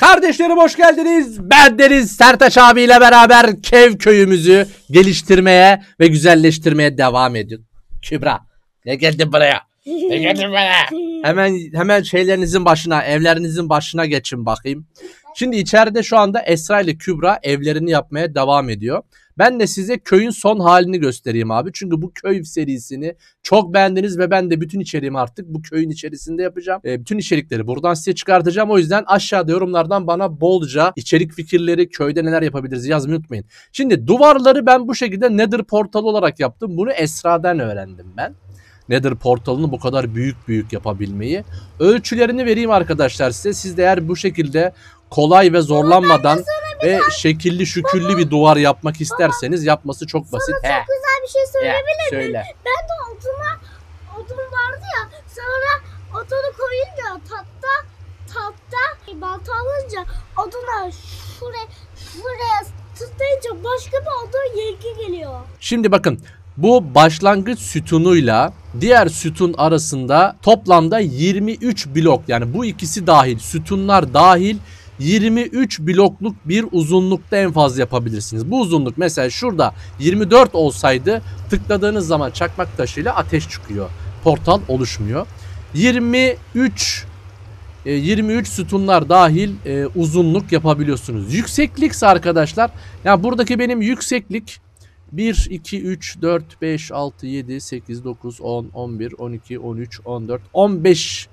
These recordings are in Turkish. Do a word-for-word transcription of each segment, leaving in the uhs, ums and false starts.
Kardeşlerim hoş geldiniz. Ben Deniz Sertaç abiyle beraber Kev köyümüzü geliştirmeye ve güzelleştirmeye devam ediyoruz. Kübra, ne geldin buraya? Ne geldin buraya? Hemen hemen şeylerinizin başına, evlerinizin başına geçin bakayım. Şimdi içeride şu anda Esra ile Kübra evlerini yapmaya devam ediyor. Ben de size köyün son halini göstereyim abi. Çünkü bu köy serisini çok beğendiniz ve ben de bütün içeriğimi artık bu köyün içerisinde yapacağım. E, bütün içerikleri buradan size çıkartacağım. O yüzden aşağıda yorumlardan bana bolca içerik fikirleri, köyde neler yapabiliriz yazmayı unutmayın. Şimdi duvarları ben bu şekilde Nether portalı olarak yaptım. Bunu Esra'dan öğrendim ben. Nether portalını bu kadar büyük büyük yapabilmeyi. Ölçülerini vereyim arkadaşlar size. Siz de eğer bu şekilde kolay ve zorlanmadan ve şekilli şüküllü bir duvar yapmak isterseniz yapması çok basit. Sana çok güzel bir şey söyleyebilir miyim? Söyle. Ben de oduna, odun vardı ya, sonra odunu koyunca tahta, tahta balta alınca oduna şuraya, şuraya tutayınca başka bir odun yelki geliyor. Şimdi bakın. Bu başlangıç sütunuyla diğer sütun arasında toplamda yirmi üç blok, yani bu ikisi dahil, sütunlar dahil yirmi üç blokluk bir uzunlukta en fazla yapabilirsiniz. Bu uzunluk mesela şurada yirmi dört olsaydı tıkladığınız zaman çakmak taşıyla ateş çıkıyor. Portal oluşmuyor. yirmi üç yirmi üç sütunlar dahil e, uzunluk yapabiliyorsunuz. Yükseklikse arkadaşlar, yani buradaki benim yükseklik bir, iki, üç, dört, beş, altı, yedi, sekiz, dokuz, on, on bir, on iki, on üç, on dört, on beş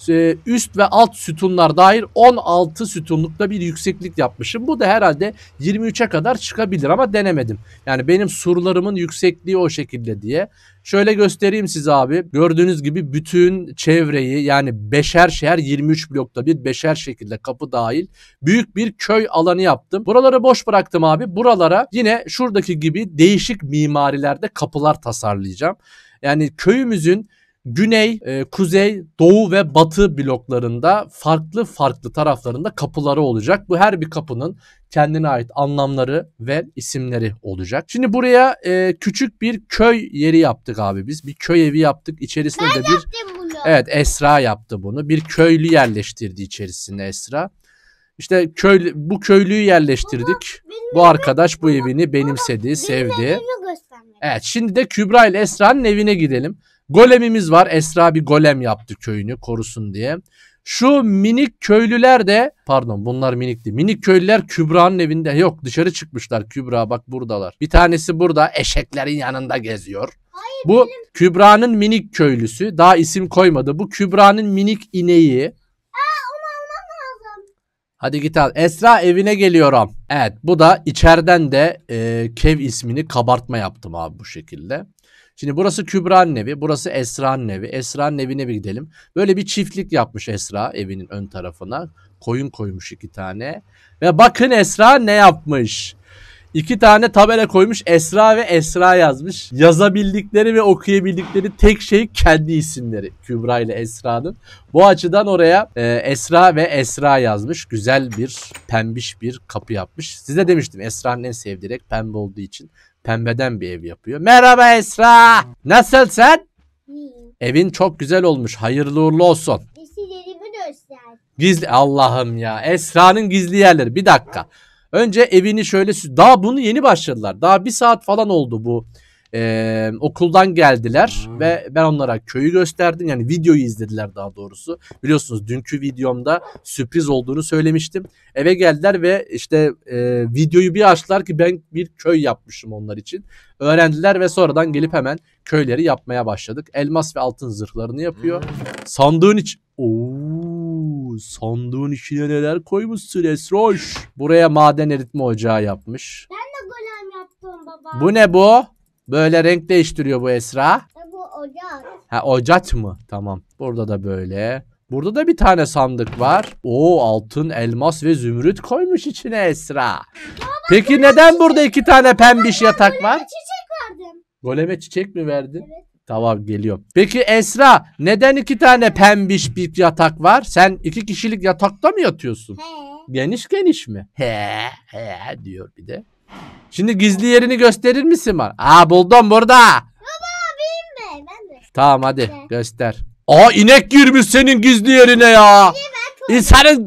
üst ve alt sütunlar dahil on altı sütunlukta bir yükseklik yapmışım. Bu da herhalde yirmi üçe kadar çıkabilir ama denemedim. Yani benim surlarımın yüksekliği o şekilde diye. Şöyle göstereyim size abi. Gördüğünüz gibi bütün çevreyi, yani beşer şehir yirmi üç blokta bir beşer şekilde kapı dahil büyük bir köy alanı yaptım. Buraları boş bıraktım abi. Buralara yine şuradaki gibi değişik mimarilerde kapılar tasarlayacağım. Yani köyümüzün güney, e, kuzey, doğu ve batı bloklarında farklı farklı taraflarında kapıları olacak. Bu her bir kapının kendine ait anlamları ve isimleri olacak. Şimdi buraya e, küçük bir köy yeri yaptık abi biz. Bir köy evi yaptık. İçerisinde ben de bir bunu. Evet, Esra yaptı bunu. Bir köylü yerleştirdi içerisine Esra. İşte köylü, bu köylüyü yerleştirdik. Baba, bu arkadaş bu evini benimsedi, baba, sevdi. Evet, şimdi de Kübra ile Esra'nın evine gidelim. Golemimiz var. Esra bir golem yaptı köyünü korusun diye. Şu minik köylüler de, pardon bunlar minikti. Minik köylüler Kübra'nın evinde. Yok, dışarı çıkmışlar. Kübra bak buradalar. Bir tanesi burada eşeklerin yanında geziyor. Hayır, bu benim... Kübra'nın minik köylüsü. Daha isim koymadı. Bu Kübra'nın minik ineği. Aa, onu almam lazım. Hadi git al. Esra evine geliyorum. Evet, bu da içeriden de e, Kev ismini kabartma yaptım abi bu şekilde. Şimdi burası Kübra'nın evi, burası Esra'nın evi. Esra'nın evine bir gidelim. Böyle bir çiftlik yapmış Esra evinin ön tarafına. Koyun koymuş iki tane. Ve bakın Esra ne yapmış. İki tane tabela koymuş, Esra ve Esra yazmış. Yazabildikleri ve okuyabildikleri tek şey kendi isimleri. Kübra ile Esra'nın. Bu açıdan oraya e, Esra ve Esra yazmış. Güzel bir pembiş bir kapı yapmış. Size demiştim Esra'nın en sevdiği renk pembe olduğu için. Pembeden bir ev yapıyor. Merhaba Esra. Nasılsın? İyi. Evin çok güzel olmuş. Hayırlı uğurlu olsun. Gizlilerimi göster. Gizli. Allah'ım ya. Esra'nın gizli yerleri. Bir dakika. Önce evini şöyle... Daha bunu yeni başladılar. Daha bir saat falan oldu bu. Ee, okuldan geldiler hmm. ve ben onlara köyü gösterdim. Yani videoyu izlediler daha doğrusu. Biliyorsunuz dünkü videomda sürpriz olduğunu söylemiştim. Eve geldiler ve işte e, videoyu bir açtılar ki ben bir köy yapmışım onlar için. Öğrendiler ve sonradan gelip hemen köyleri yapmaya başladık. Elmas ve altın zırhlarını yapıyor. Hmm. Sandığın iç... Ooo, sandığın içine neler koymuşsun Esroş? Buraya maden eritme ocağı yapmış. Ben de golem yaptım baba. Bu ne bu? Böyle renk değiştiriyor bu Esra. Bu ocak. Ha, ocak mı? Tamam. Burada da böyle. Burada da bir tane sandık var. Oo, altın, elmas ve zümrüt koymuş içine Esra. Baba, peki neden burada iki tane pembiş yatak var? Goleme çiçek verdim. Goleme çiçek mi verdin? Evet. Tamam, geliyorum. Peki Esra, neden iki tane pembiş bir yatak var? Sen iki kişilik yatakta mı yatıyorsun? He. Geniş geniş mi? He he diyor bir de. Şimdi gizli yerini gösterir misin bana? Aa, buldum burada. Baba benim mi? Ben de. Tamam hadi evet. Göster. Aa, inek girmiş senin gizli yerine ya. İnsanın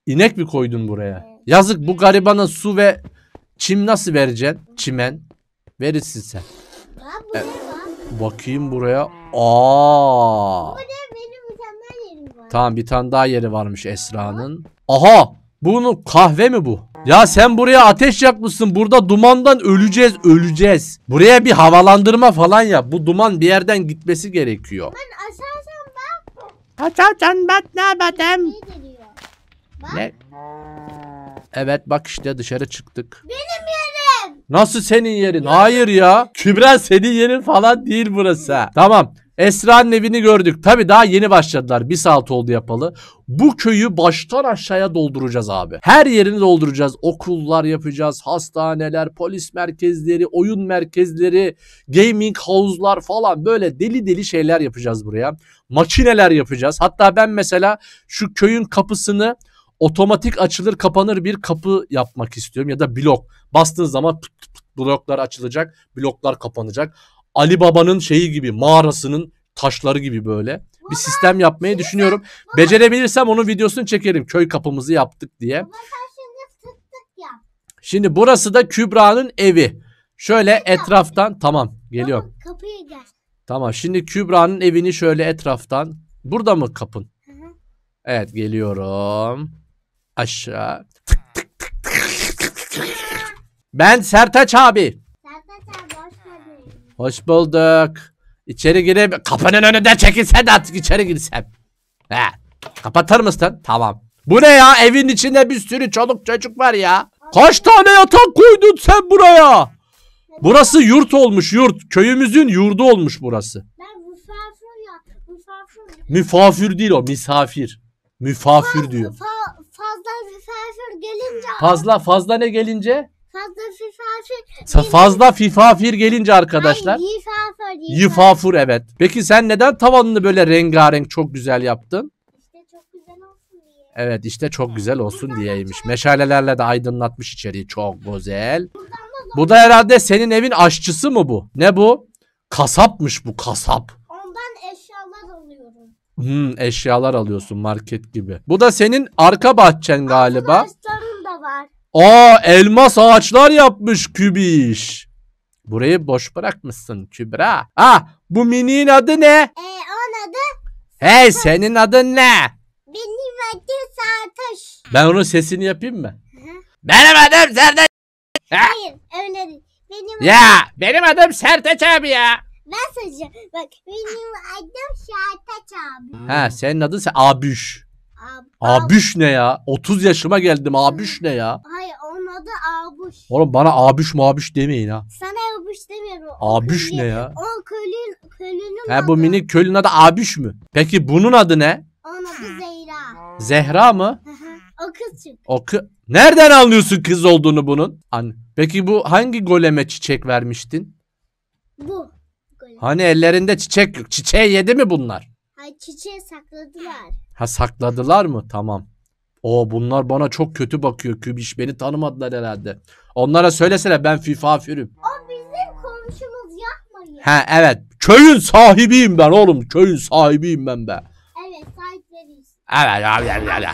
İnek mi koydun buraya? Yazık, bu garibana su ve çim nasıl vereceksin? Çimen. Verirsin sen. Bak bu ne var? Bakayım buraya. Aa. Bu ne, benim mükemmel yerim var. Tamam, bir tane daha yeri varmış Esra'nın. Aha. Bunun kahve mi bu? Ya sen buraya ateş yakmışsın. Burada dumandan öleceğiz, öleceğiz. Buraya bir havalandırma falan yap. Bu duman bir yerden gitmesi gerekiyor. Ben açarsam bak. Açarsan bak ne yapayım? Ne geliyor? Bak. Ne? Evet bak işte dışarı çıktık. Benim yerim. Nasıl senin yerin? Hayır ya. Kübra senin yerin falan değil burası. Tamam. Esra'nın evini gördük. Tabii daha yeni başladılar. Bir saat oldu yapalı. Bu köyü baştan aşağıya dolduracağız abi. Her yerini dolduracağız. Okullar yapacağız. Hastaneler, polis merkezleri, oyun merkezleri, gaming havuzlar falan, böyle deli deli şeyler yapacağız buraya. Makineler yapacağız. Hatta ben mesela şu köyün kapısını otomatik açılır kapanır bir kapı yapmak istiyorum. Ya da blok. Bastığın zaman pıt pıt bloklar açılacak. Bloklar kapanacak. Ali Baba'nın şeyi gibi, mağarasının taşları gibi böyle bir sistem yapmayı düşünüyorum. Becerebilirsem onun videosunu çekerim. Köy kapımızı yaptık diye. Baba sen şimdi tık tık yap. Şimdi burası da Kübra'nın evi. Şöyle etraftan, tamam geliyorum. Baba, kapıyı gel. Tamam, şimdi Kübra'nın evini şöyle etraftan. Burada mı kapın? Hı hı. Evet, geliyorum. Aşağı. Ben Sertaç abi. Sertaç abi hoş geldin. Hoş bulduk. İçeri girip kapının önünden çekilsen de artık içeri girsem. He. Kapatır mısın? Tamam. Bu ne ya? Evin içinde bir sürü çoluk çocuk var ya. Kaç tane yatak koydun sen buraya? Burası yurt olmuş, yurt. Köyümüzün yurdu olmuş burası. Ben misafir ya. Misafir. Müfafir değil o, misafir. Müfafir diyor. Fa fazla misafir gelince. Fazla fazla ne gelince? Fazla misafir. Sa- Fazla fifafir gelince arkadaşlar. Hayır, misafir. Yifafur, evet. Peki sen neden tavanını böyle rengarenk çok güzel yaptın? İşte çok güzel olsun diye. Evet, işte çok güzel olsun diyeymiş. Meşalelerle de aydınlatmış içeriği, çok güzel. Bu da herhalde senin evin aşçısı mı bu? Ne bu? Kasapmış bu, kasap. Ondan eşyalar alıyorum. Hmm, eşyalar alıyorsun market gibi. Bu da senin arka bahçen galiba. Arkadaşlarım da var. Aa, elmas ağaçlar yapmış Kübiş. Burayı boş bırakmışsın Kübra. Ah, bu miniğin adı ne? Ee, onun adı Hey, senin adın ne? benim adım Sertaç. Ben onun sesini yapayım mı? Hı hı. Benim adım Sertaç. Hayır öyle değil. Benim Ya benim adım Sertaç abi ya. ben söyleyeceğim. Bak benim adım Sertaç abi. Ha, senin adın sen Abüş. Ab Abüş ne ya? otuz yaşıma geldim, Abüş ne ya? Hayır onun adı Abuş. Oğlum bana Abüş mabüş demeyin ha. Sana Abuş demiyorum. O Abüş köylü- ne ya? O köylünün, köylünün Ha, adı. bu minik köylünün adı Abüş mü? Peki bunun adı ne? Onun adı Zehra. Zehra mı? Hı hı. O kız çünkü. O kı- Nereden anlıyorsun kız olduğunu bunun? Anne. Peki bu hangi goleme çiçek vermiştin? Bu. Böyle. Hani ellerinde çiçek yok. Çiçeği yedi mi bunlar? Ay çiçeği sakladılar. Ha, sakladılar mı? Tamam. O bunlar bana çok kötü bakıyor Kübiş. Beni tanımadılar herhalde. Onlara söylesene ben fifafürüm. O bizim komşumuz yapmayın. Ha evet. Köyün sahibiyim ben oğlum. Köyün sahibiyim ben be. Evet sahipleriyiz. Evet abi abi abi.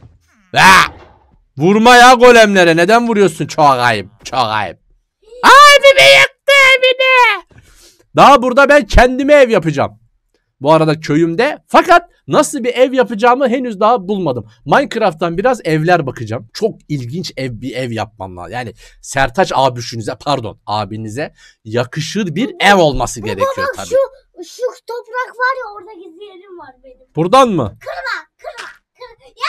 Ha! Vurma ya golemlere. Neden vuruyorsun? Çok ayıp. Çok ayıp. Abimi yıktı evini. Daha burada ben kendime ev yapacağım. Bu arada köyümde. Fakat nasıl bir ev yapacağımı henüz daha bulmadım. Minecraft'tan biraz evler bakacağım. Çok ilginç ev bir ev yapmam lazım. Yani Sertaç abişinize, pardon abinize yakışır bir ev olması gerekiyor Bak tabii. şu, şu toprak var ya orada gizli yerim var benim. Buradan mı? Kırma kırma. kırma. Ya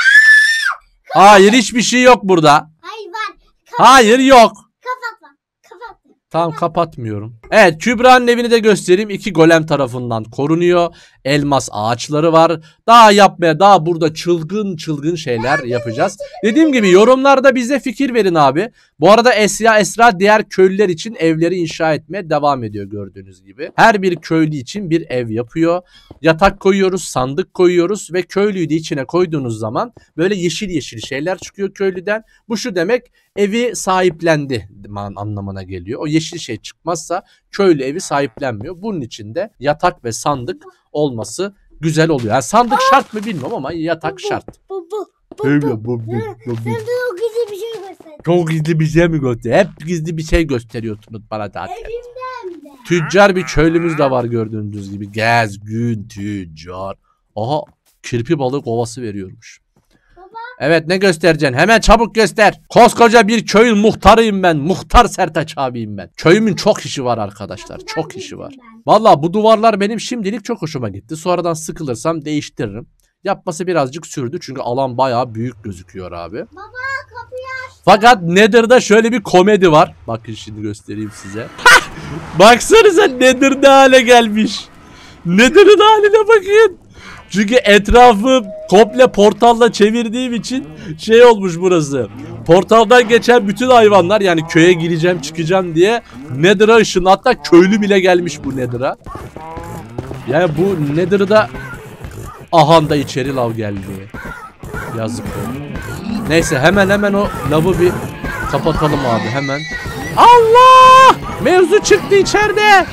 Hayır, hiçbir şey yok burada. hayır var. Kap Hayır, yok. kapatma. Kapatma. Tamam, kapatmıyorum. Evet, Kübra'nın evini de göstereyim. İki golem tarafından korunuyor. Elmas ağaçları var. Daha yapmaya, daha burada çılgın çılgın şeyler yapacağız. Dediğim gibi yorumlarda bize fikir verin abi. Bu arada Esra Esra diğer köylüler için evleri inşa etmeye devam ediyor gördüğünüz gibi. Her bir köylü için bir ev yapıyor. Yatak koyuyoruz, sandık koyuyoruz ve köylüyü de içine koyduğunuz zaman böyle yeşil yeşil şeyler çıkıyor köylüden. Bu şu demek, evi sahiplendi anlamına geliyor. O yeşil şey çıkmazsa köylü evi sahiplenmiyor. Bunun için de yatak ve sandık olması güzel oluyor. Yani sandık şart mı bilmiyorum ama yatak şart. Bu bu Öyle bu bu bu. Sen de o gizli bir şey göster. Çok gizli bir şey mi göster? Hep gizli bir şey gösteriyorsunuz bana zaten. Evimden de. Tüccar bir köylümüz de var gördüğünüz gibi. Gezgin tüccar. Aha kirpi balık ovası veriyormuş. Baba. Evet ne göstereceksin? Hemen çabuk göster. Koskoca bir köyün muhtarıyım ben. Muhtar Sertaç abiyim ben. Köyümün çok işi var arkadaşlar. Çok işi var. Vallahi bu duvarlar benim şimdilik çok hoşuma gitti. Sonradan sıkılırsam değiştiririm. Yapması birazcık sürdü çünkü alan bayağı büyük gözüküyor abi. Baba kapıyı aç. Fakat Nether'da şöyle bir komedi var. Bakın şimdi göstereyim size. Baksanıza Nether ne hale gelmiş. Nether'ın haline bakın. Çünkü etrafı komple portalla çevirdiğim için şey olmuş burası. Portaldan geçen bütün hayvanlar yani köye gireceğim çıkacağım diye Nether'a ışın. Hatta köylü bile gelmiş bu Nether'a. Yani bu Nether'da ahanda içeri lav geldi. Yazık oldu. Neyse hemen hemen o lavı bir kapatalım abi hemen. Allah! Mevzu çıktı içeride.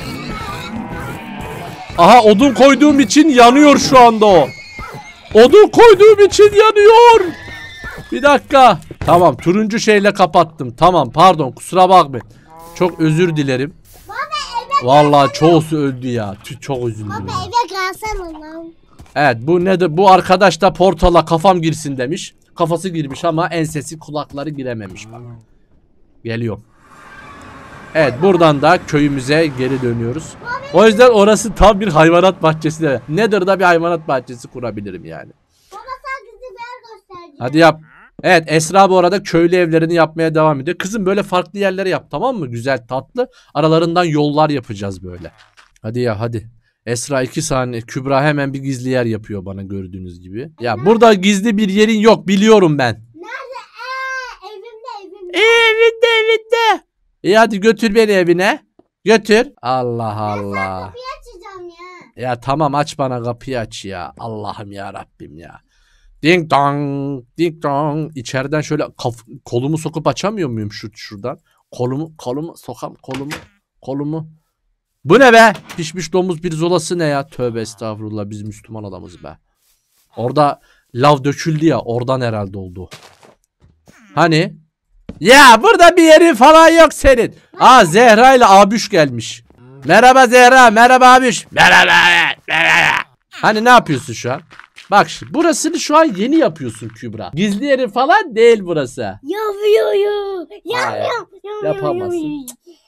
Aha odun koyduğum için yanıyor şu anda o. Odun koyduğum için yanıyor. Bir dakika. Tamam turuncu şeyle kapattım. Tamam pardon kusura bakmayın. Çok özür dilerim. Baba eve. Vallahi çoğusu öldü ya. Tüh, çok üzüldüm. Baba Ya. eve gelsene lan. Evet bu nedir? Bu arkadaş da portala kafam girsin demiş. Kafası girmiş ama ensesi kulakları girememiş bak. Geliyorum. Evet buradan da köyümüze geri dönüyoruz. O yüzden orası tam bir hayvanat bahçesi de. Nether'da bir hayvanat bahçesi kurabilirim yani. Baba sen gizli bir yer göstereceksin. Hadi yap. Evet Esra bu arada köylü evlerini yapmaya devam ediyor. Kızım böyle farklı yerlere yap tamam mı? Güzel tatlı. Aralarından yollar yapacağız böyle. Hadi ya hadi. Esra iki saniye. Kübra hemen bir gizli yer yapıyor bana gördüğünüz gibi. Ya burada gizli bir yerin yok biliyorum ben. Nerede? Eee evimde evimde. Evinde evinde. İyi hadi götür beni evine. Götür. Allah Allah. Kapıyı açacağım ya. Ya tamam aç bana kapıyı aç ya. Allah'ım ya Rabbim ya. Ding dong. Ding dong. İçeriden şöyle kaf- kolumu sokup açamıyor muyum şu şuradan? Kolumu kolumu sokam kolumu kolumu. Bu ne be? Pişmiş domuz bir zolası ne ya? Tövbe estağfurullah biz Müslüman adamız be. Orada lav döküldü ya oradan herhalde oldu. Hani? Ya burada bir yeri falan yok senin. Aa Zehra ile Abüş gelmiş. Merhaba Zehra, merhaba Abüş. Merhaba, merhaba. Hani ne yapıyorsun şu an? Bak şimdi burasını şu an yeni yapıyorsun Kübra. Gizli yeri falan değil burası. Yapıyorum. Hayır, Yapıyorum. yapamazsın.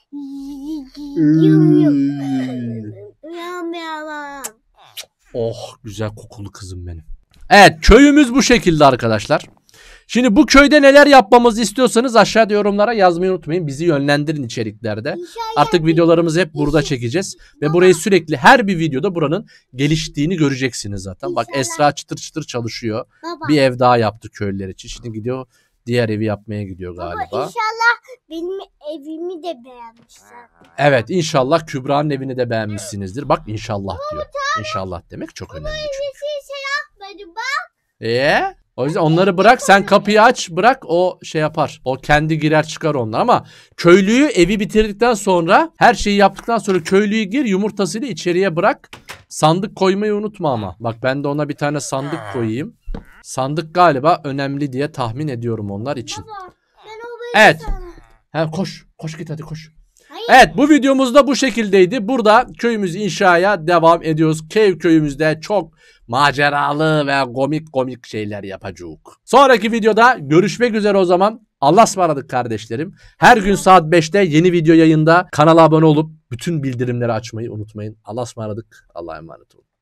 Yapıyorum. Oh güzel kokulu kızım benim. Evet köyümüz bu şekilde arkadaşlar. Şimdi bu köyde neler yapmamızı istiyorsanız aşağıda yorumlara yazmayı unutmayın. Bizi yönlendirin içeriklerde. İnşallah Artık videolarımızı hep burada çekeceğiz. Ve burayı sürekli her bir videoda buranın geliştiğini göreceksiniz zaten. Bak İnşallah. Esra çıtır çıtır çalışıyor. Baba. Bir ev daha yaptı köylüler için. Şimdi gidiyor diğer evi yapmaya gidiyor Baba galiba. inşallah benim evimi de beğenmişler. Evet inşallah Kübra'nın evini de beğenmişsinizdir. Bak inşallah diyor. İnşallah demek çok önemli çünkü. Bir şey yapmadım bak. Eee? O yüzden onları bırak sen kapıyı aç bırak o şey yapar. O kendi girer çıkar onlar ama köylüyü evi bitirdikten sonra her şeyi yaptıktan sonra köylüyü gir yumurtasıyla içeriye bırak. Sandık koymayı unutma ama. Bak ben de ona bir tane sandık koyayım. Sandık galiba önemli diye tahmin ediyorum onlar için. Baba ben o bölümü Evet. sana. He koş. Koş git hadi koş. Hayır. Evet bu videomuz da bu şekildeydi. Burada köyümüz inşaya devam ediyoruz. Cave köyümüzde çok maceralı ve komik komik şeyler yapacağız. Sonraki videoda görüşmek üzere o zaman. Allah'a ısmarladık kardeşlerim. Her gün saat beşte yeni video yayında. Kanala abone olup bütün bildirimleri açmayı unutmayın. Allah'a ısmarladık. Allah'a emanet olun.